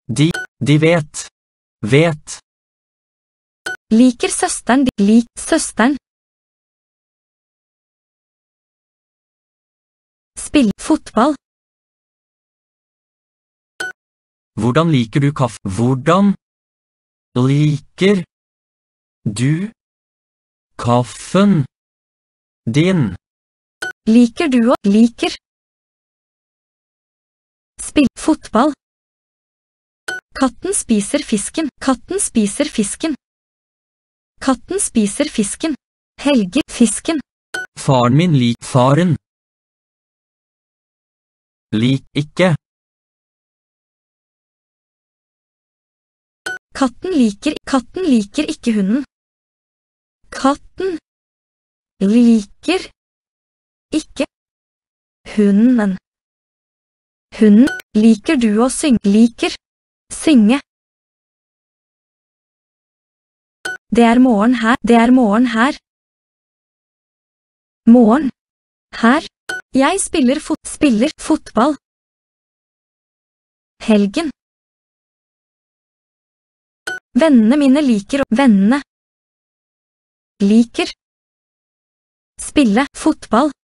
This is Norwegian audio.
De vet. Vet. Liker søsteren din. Lik søsteren. Spill fotball. Hvordan liker du kaffe? Hvordan liker du kaffen din? Liker du å liker? Spill fotball. Katten spiser fisken. Katten spiser fisken. Katten spiser fisken. Helge fisken. Faren min faren. Ikke. Katten liker ikke hunden. Katten liker ikke hunden. Hunden liker du å synge. Liker synge. Det er morgen her. Det er morgen her. Morgen her. Jeg spiller fotball. Helgen. Vennene mine liker å vennene. Liker. Spille fotball.